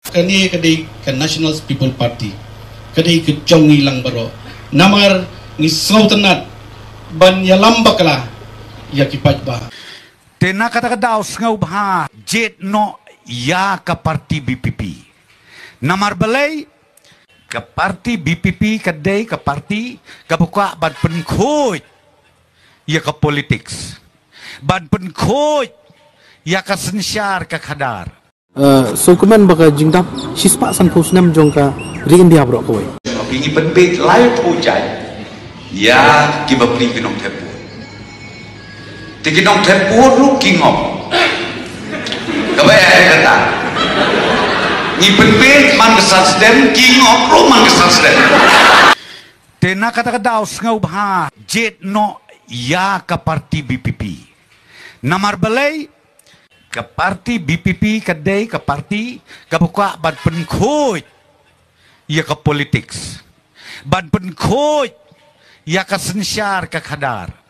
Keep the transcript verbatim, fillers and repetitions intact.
Kani kadai ke National People Party, kadai ke Jongi lang baro, namar ni sautanat ban ya lambaklah ya kipat ba. Tena kata-kata ngau bah jet no ya ke parti B P P. Namar balai ke parti B P P kadai ke parti kabuka ban penkoi ya ke politics. Ban penkoi ya ke sensyar ke kadar. Uh, so kemen baka jingdap sispa san pusnam jongka ri India bro koi. Ini penbet lain pujai ya kita beli kinong tepu. Kinong tepu lu kingop. Kau ya kata. Ini penbet mangesal sedem kingop lu mangesal sedem. Tena kata-kata ngau bah jet no ya ke parti B P P. Namar balai ke parti B P P kadai ke parti kabuka ban penkoi ya ke politics ban penkoi ya ke sensyar ke kadar.